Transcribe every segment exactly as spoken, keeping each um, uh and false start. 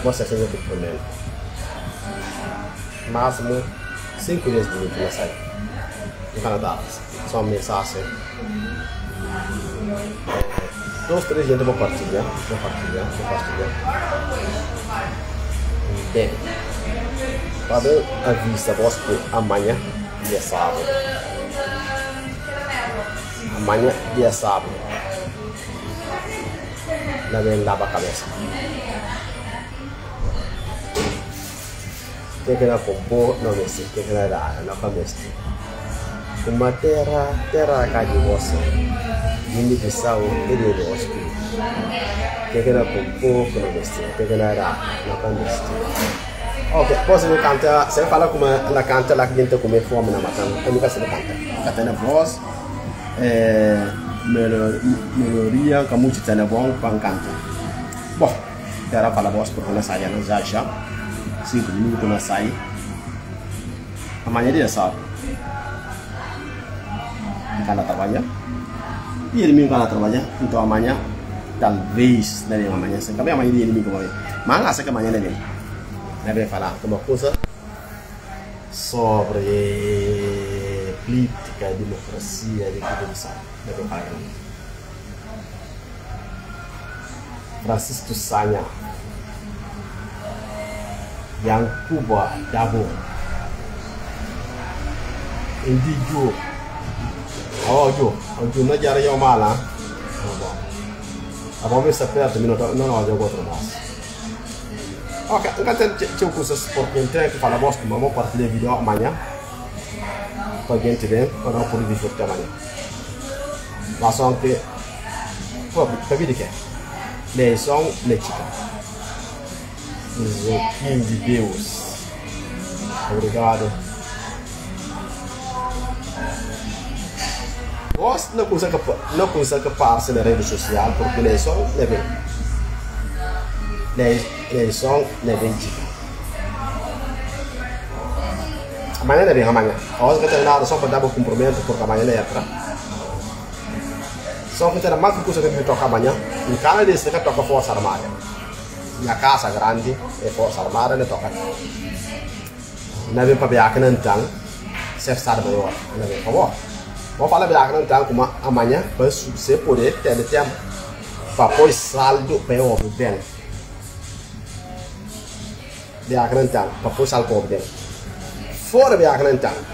você tem que problema. Máximo cinco dias de minutos na saída. No Canadá, só uma mensagem. Dois, três dias eu vou partilhar. Vou partilhar, vou partilhar. Bem, para a vista, vou que amanhã, dia sábado. Amanhã, dia sábado. Na vem lava a cabeça. Tem que ir compor, não me sei, tem que ir lá, na cabeça. Uma terra, terra cá de você. Mini Bissau, ele é o espírito. Tem que ir compor, não me sei, tem que ir lá, na cabeça. Ok, posso me cantar, você fala como ela canta lá que a gente come fome na matana. Eu nunca sei cantar. Canta na voz, melodia, que muito tem bom para cantar. Bom, terá fala voz porque nós saímos já já. cinco minutos na sair. Amanhã dia sábado. Cara trabalhar. E ele me cara trabalhar. Então amanhã, talvez, não é amanhã. Se acabei amanhã ele me vai. Mas não sei que amanhã ele vem. Ele vai falar uma coisa sobre política, democracia, de tudo isso. Ele vai falar. Francisco Sanha. Yang Cuba Dabo Indi Jo Oh Jo Jo na jara yo mala Abo me sapere te minuto non ho gioco troppo mas Ok, enggak tem coisas porque tem que falar bosta, mas vamos partilhar vídeo amanhã para gente ver para não poder disfrutar amanhã. Mas só que pô, para vídeo que é são lechica. Filho de Deus. Obrigado. Você não consegue, não consegue passar na rede social porque eles são levem. Eles são levem. Amanhã é bem amanhã. Hoje que tem nada só para dar um compromisso porque amanhã é outra. Só que tem mais coisa que me toca amanhã. Em cada dia você que toca força armada. Na casa grande e força armada ne toca. Na vem para viajar não tem, se estar maior, na vem para bom. Vou falar viajar não tem como amanhã, para você poder ter tempo para pôr saldo para o bem. Viajar não tem, para pôr saldo para o bem. Fora viajar não tem.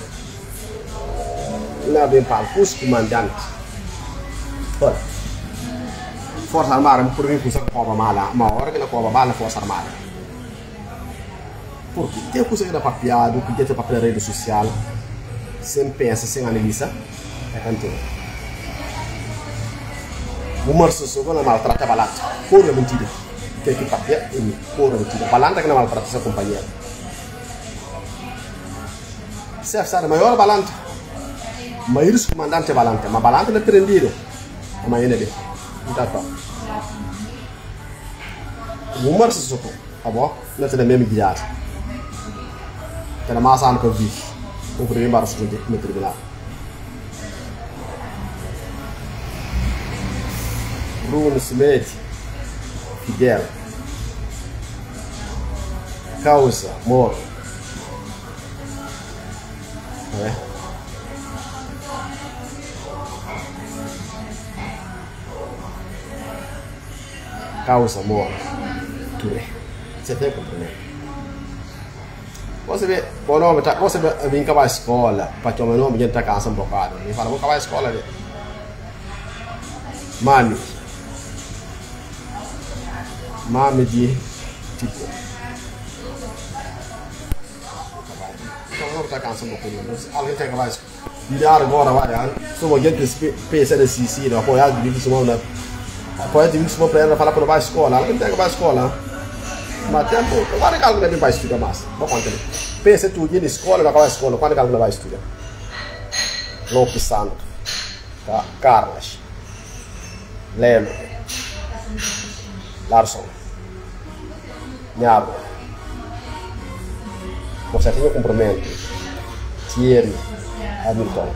Na vem para o curso comandante. Olha. Força Armada por mim coisa que cobra mala, uma hora que não cobra bala Força Armada. Porque tem coisa que dá papiado, que tem papel na rede social, sem pensa, sem analisa, é canto. O março só quando maltrata balanta, pura mentira. Tem que papel e pura mentira. Balanta que não maltrata sua companheira. Se a maior balanta, maior comandante balanta, mas balanta não é prendido. Amanhã ele. Tá bom. O março só, tá bom? Não tem mesmo guiar. Tem mais ano que eu vi. O primeiro março no tribunal. Bruno Smith, Fidel, Causa, Moro. É. Causa, Moro. Tudo. Você tem compreender. Você vê, o nome tá, você vem acabar a escola, para que o meu nome está casa um bocado. Me fala, vou acabar a escola ali. Mami. Mami de tipo. Então não está cansando um pouquinho. Alguém tem que acabar a escola. Virar agora, vai. Só uma gente que pensa nesse sítio, apoiar de vídeo semana. Apoiar de vídeo semana para ela falar para não vai à escola. Alguém tem que acabar a escola. Mas tempo, quando que alguém vai estudar mais? Vou contar. Pensa tu ir na escola, vai acabar a escola. Quando que alguém vai estudar? Lopes Santo, tá? Carlos, Lelo, Larson, Nhabo. Você tem um comprometimento. Thierry, Hamilton.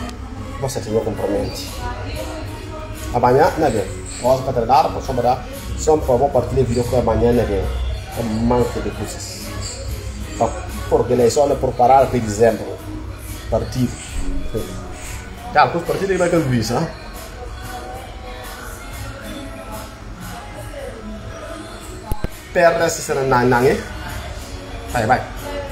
Você tem um comprometimento. Amanhã, não é bem? Vamos para treinar, vamos sobrar. Só para vou partilhar vídeo com amanhã, né? É manca de coisas. Porque eles só preparar para dezembro. Partido. Tá, com os partidos que vai ter visto, né? Perde se será na nangue. Vai, vai.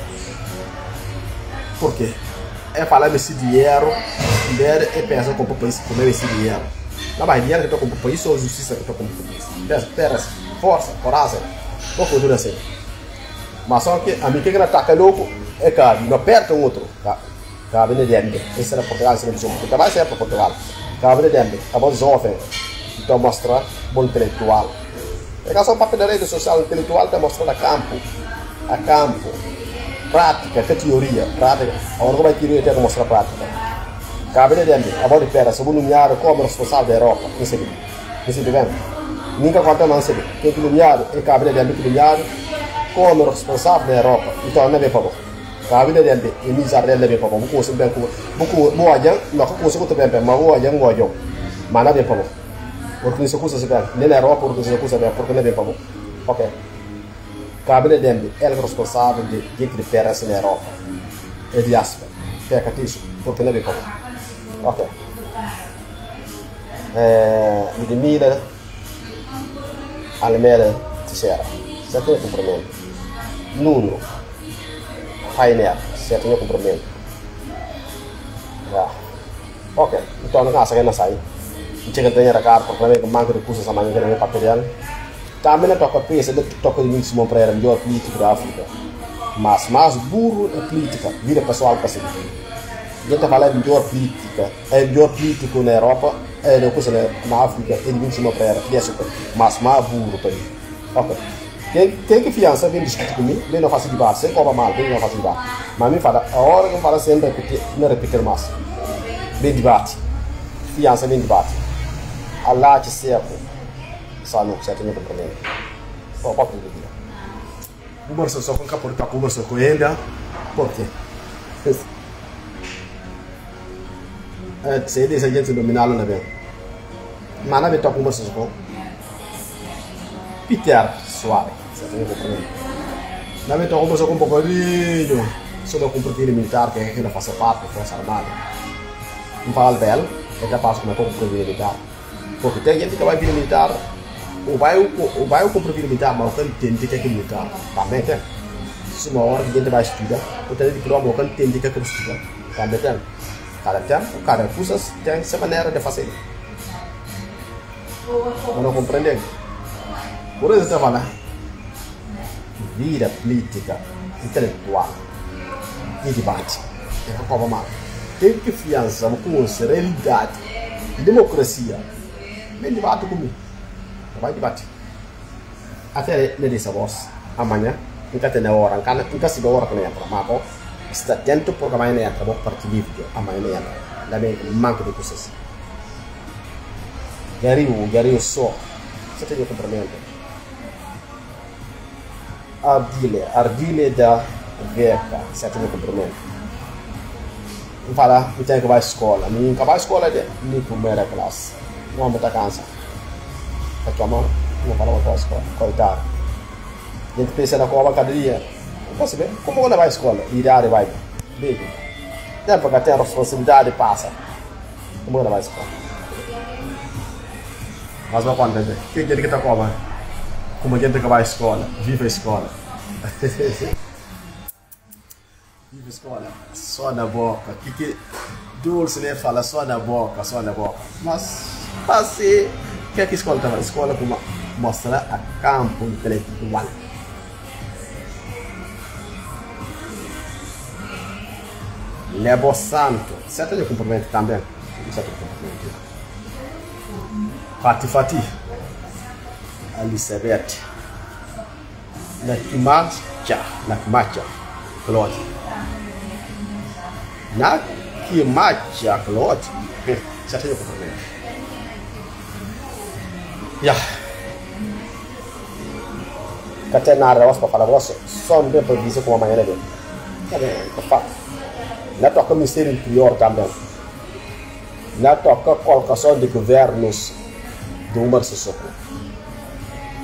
Por quê? É falar desse dinheiro, dinheiro é pensar com o país comer esse dinheiro. Não vai dinheiro que eu compro país ou justiça que eu compro país. Pera, pera, força, coragem, pouco tudo assim. Mas só que a mim que não ataca louco é que não perde um outro. Cabe de dentro. Esse era Portugal, esse era Portugal. Porque vai ser para Portugal. Cabe de dentro. A voz jovem. Então mostra bom intelectual. É que só papel da rede social intelectual está mostrando a campo. A campo. Prática, que teoria. Prática. Agora como é que teoria tem que mostrar prática? Cabe de dentro. A voz de pera. Se eu nomear como responsável da Europa. Não sei. Não sei bem. Nunca conta não sei. Quem que nomeado é cabe de dentro que nomeado como responsável da Europa. Então não é bem para bom. Cabe de dentro. E me já rende bem para bom. Buku se bem com buku boa jang. Não com se com bem bem. Mas boa jang boa jong. Mas não é bem para bom. Porque isso custa se bem. Nem na Europa porque isso custa bem. Porque não é bem para bom. Ok. Cabe de dentro. Ele é responsável de gente de peras na Europa. É diáspora. Pega isso. Porque não é bem para bom. Ok. E de mira. Almeida Teixeira. Você tem cumprimento. Nuno. Rainer. Você tem cumprimento. Já. Ok. Então não casa que não sai. Chega tem a cara porque também manca de recursos a manhã que não é papel. Também não toca peça de toca de mim se para a melhor política da África. Mas mais burro é política. Vira pessoal para seguir. A gente fala é melhor política. É melhor político na Europa. É uma coisa na África. Ele vem se para ela. Mas mais burro para ele. Ok. Quem, quem que fiança vem discutir comigo, vem não fazer debate, sem cobra mal, vem não fazer debate. Mas me fala, a hora que eu falo sempre repetir, não repetir mais. Vem debate. Fiança vem debate. Allah te certo. Só não, certo não tem problema. Só pode dizer. Conversa só com o capô, conversa com ele. Por quê? Se ele é gente dominar não é bem. Mas não é bem tua conversa com Peter Soares. Não é tua conversa com um pouquinho sobre o cumprimento militar que é que não faz parte da Força Armada. Não fala bem, é capaz de cometer o cumprimento militar. Porque tem gente que vai vir militar, ou vai o vai o cumprimento militar, mas o que tem que é militar. Também tem. Se uma hora que a gente vai estudar, o que tem que o que tem que é estudar. Também tem. Cada tempo, cada coisa tem essa maneira de fazer. Não compreende? Por isso eu falo, vida política, intelectual e debate. É uma coisa mal. Tem que fiança com serenidade e democracia. Vem debate comigo. Vai debate. Até ele disse a voz. Amanhã, nunca tem hora. Nunca se dá hora que não entra. Mas está atento porque amanhã não entra. Vou partir livre. Amanhã não entra. Lá vem manca de coisas. Gariu, Gariu só. Você tem que cumprimento. Ardile, Ardile da Veca. Você tem que cumprimento. Não fala, não tem que vai à escola. Não vai à escola de nem primeira classe. Não vamos estar cansado. A tua mão, não fala para a escola. Coitado. A gente pensa na cola cada dia. Não posso ver? Como ela vai à escola? Irá, vai. Beijo. Tempo que tem a responsabilidade passa. Como ela vai à escola? Mas não pode entender. Quem que está com a como a gente que vai à escola? Viva a escola. Viva a escola. Só na boca. Que que Dulce né, fala só na boca, só na boca. Mas, passe, o que é que a escola está fazendo? A escola como mostrar a campo intelectual. Lebo Santo, certo de cumprimento também. Certo de cumprimento. Fati Fati. Elisabeth. Nakimacha, Nakimacha. Claude. Nakimacha, Claude. Certo de cumprimento. Ya. Kata nara was para falar você, só não para dizer como amanhã é bem. Tá bem, eu falo. Não toca o Ministério Interior também. Não toca a colocação de governos do Umar Sissoko.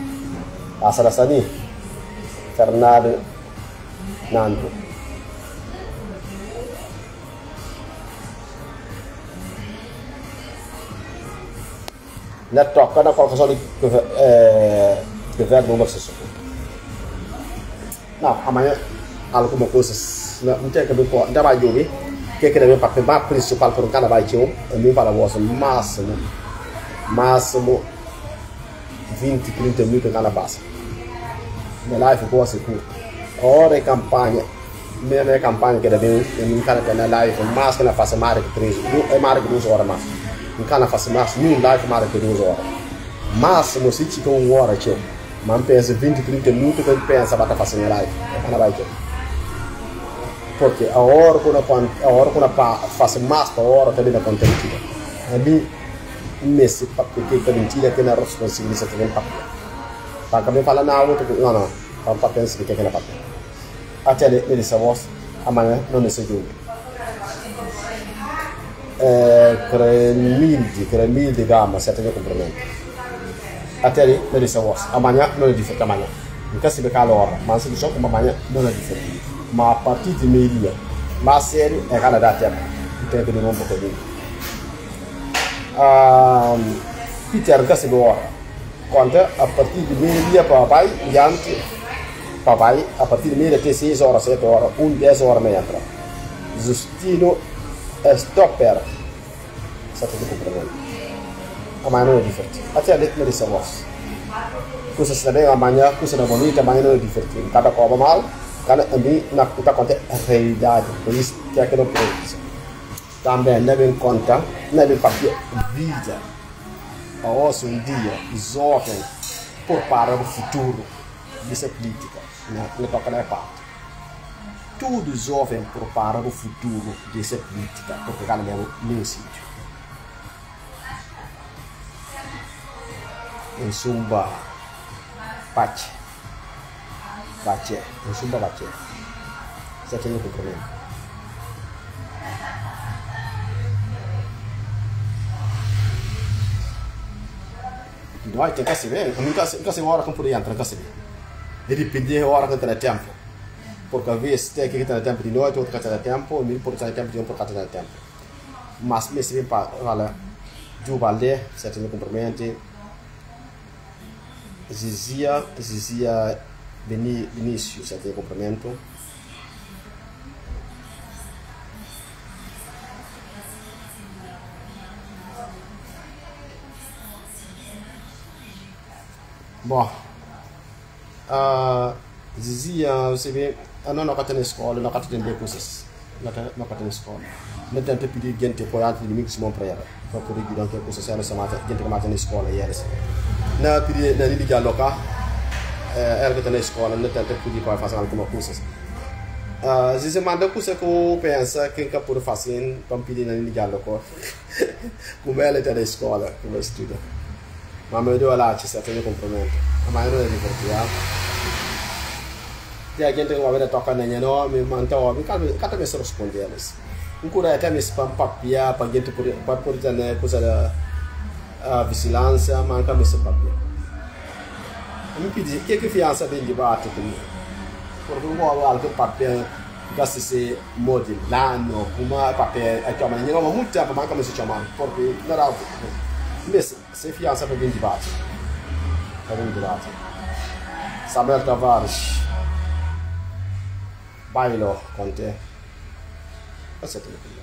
a Sarasani Fernando Nando na toca na qualquer de governo número seis. Não, amanhã alguma coisa não tem que ver com ainda vai jogar que que deve papel mais principal para o cara vai ter um mim para você máximo máximo vinte, trinta minutos na base na live boa se curta hora campanha minha campanha que deve em cara que na live mais que na fase mais que três é mais que duas horas mais em cara fase mais nem live mais que duas horas máximo se tiver uma hora tio mas pensa vinte, trinta minutos que pensa para fazer na live na vai ter porque a hora quando a hora quando faz mais para a hora também na contente ali nesse papel que que mentira que na responsabilidade também papel para também falar na outra não não para papel que que na papel até ele ele sabos amanhã não necessito é cremilde cremilde gama certo que comprometo até ele ele sabos amanhã não é diferente amanhã nunca se vê calor mas se deixar como amanhã não é diferente mas a partir de meio-dia mais sério é cada data tempo tem que demorar um pouco ah Peter nunca se vê hora quando a partir de meio-dia para vai diante para vai a partir de meio-dia até seis horas sete horas um dez horas meia entra Justino stopper certo que compreendo amanhã não é diferente até ali me disse a voz coisa se bem amanhã coisa não bonita amanhã não é diferente cada coisa mal cada também na kita conta realidade por isso que é que não pode também não vem conta não vem papel vida a hoje um dia jovem por para o futuro dessa política não toca na parte tudo jovem por para o futuro dessa política porque cada meu meu sítio em Sumba Pache Bache, em Sumba Bache você tem algum problema não tem que se ver nunca nunca se hora com por aí entra nunca se vê ele pedir hora que tem tempo porque às vezes tem que ter tempo de noite outro que tem tempo mil por cento tempo de um por causa do tempo mas me se vê para olha Jubalé você tem algum problema Zizia Zizia Vinícius, você tem complemento. Bom, uh, Zizia, você vê, eu não estou na escola, não estou tendo coisas, não estou na escola. Não tenho que pedir gente para ir de mim que para ela, para poder guiar que coisas ela se mata, gente que mata na escola e eles. Não pedir na liga local. Ela que está na escola, não tem tempo de fazer alguma coisa. Se você manda coisa que eu penso que é por fazer, para pedir na liga local. Como ela está na escola, como estuda. Mas eu dou lá, você tem um comprometo. Mas não é divertido. Tem gente que vai tocar na minha nome, manda o homem, cada vez responde eles. Um cura até me spam papia, para gente para poder ter coisa da vigilância, mas cada vez papia. Mi pedi che che fianza ben debate comigo. Porque o modo que papel gasta se modelando, uma papel é que a menina não muito tempo mais como se chama, porque não era mas se fiança bem debate. Para bem debate. Samuel Tavares. Bailo conte. Você tem que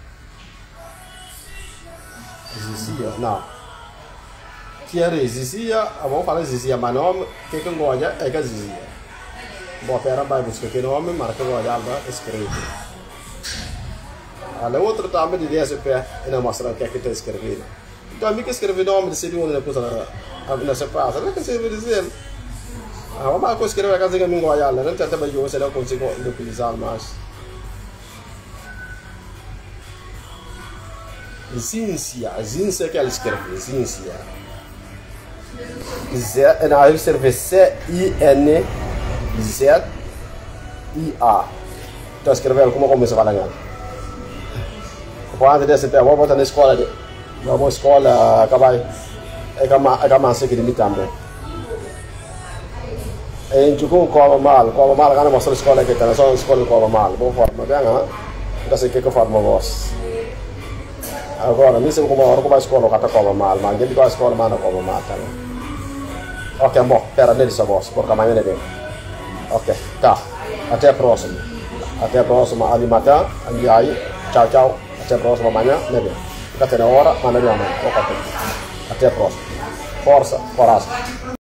Zizia, não. Que era Zizia, vamos falar Zizia, mas nome que que gosta é que Zizia. Bom, pera, vai buscar que nome, marca o olhar para escrever. A outra também de dez pé e não mostra o que é que está escrevendo. Então, a mim que escrever nome de ser uma coisa nessa praça, não é que se deve dizer. Ah, vamos escrever a casa que não gosta, não tem também eu se não consigo utilizar mais. Zincia, Zincia que ela escreve, Zincia. Z, não, ele escreve C I N Z I A. Então escrevendo como começa a falar agora. Quando desse tempo, vou botar na escola, na escola, acabar, acabar, acabar se que de mim também. e in giù come mal come mal kan mostra scuola che te sono scuola come mal bo forma bene da se che forma vos agora mi se come ora come scuola kata come mal ma gente qua scuola ma come mal ok mo per andare sa vos porca mai ne ok tá até a próxima até a próxima alimata andiai ciao ciao até a próxima amanhã ne bem até na hora ma ne abbiamo ok até a próxima forza coraggio